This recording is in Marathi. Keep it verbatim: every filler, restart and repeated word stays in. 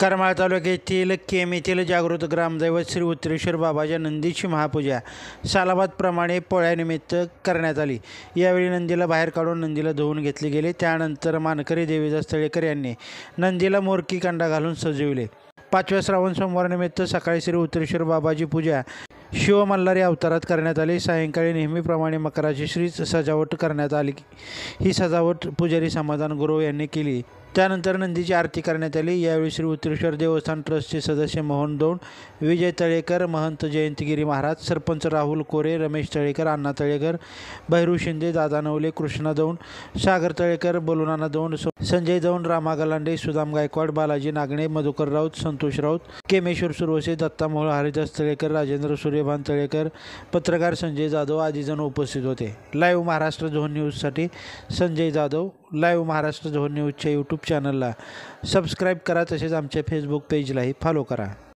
करमाळ तालुक्यातील केम येथील जागृत ग्रामदैवत श्री उत्तरेश्वर बाबाच्या नंदीची महापूजा सालाबादप्रमाणे पोळ्यानिमित्त करण्यात आली। यावेळी नंदीला बाहेर काढून नंदीला धुवून घेतले गेले। त्यानंतर मानकरी देवीदास तळेकर यांनी नंदीला मोरकी कांडा घालून सजविले। पाचव्या श्रावण सोमवारनिमित्त सकाळी श्री उत्तरेश्वर बाबाची पूजा शिव मल्हारी अवतारात करण्यात आली। सायंकाळी नेहमीप्रमाणे मकराची श्री सजावट करण्यात आली। ही सजावट पुजारी समाधान गुरव यांनी केली। त्यानंतर नंदीची आरती करण्यात आली। यावेळी श्री उत्तरेश्वर देवस्थान ट्रस्टचे सदस्य मोहन दौंड, विजय तळेकर, महंत जयंतगिरी महाराज, सरपंच राहुल कोरे, रमेश तळेकर, अण्णा तळेकर, भैरू शिंदे, दादा नवले, कृष्णा दौंड, सागर तळेकर, बलुनाना दौंड, संजय दौंड, रामा गलांडे, सुदाम गायकवाड, बालाजी नागणे, मधुकर राऊत, संतोष राऊत, केमेश्वर सुरवसे, दत्ता मोहोळ, हरिदास तळेकर, राजेंद्र सूर्यभान तळेकर, पत्रकार संजय जाधव आदी जण उपस्थित होते। लाईव्ह महाराष्ट्र झोन न्यूजसाठी संजय जाधव। लाईव्ह महाराष्ट्र झोन न्यूजच्या यूट्यूब चॅनलला सबस्क्राईब करा, तसेच आमच्या फेसबुक पेजलाही फॉलो करा।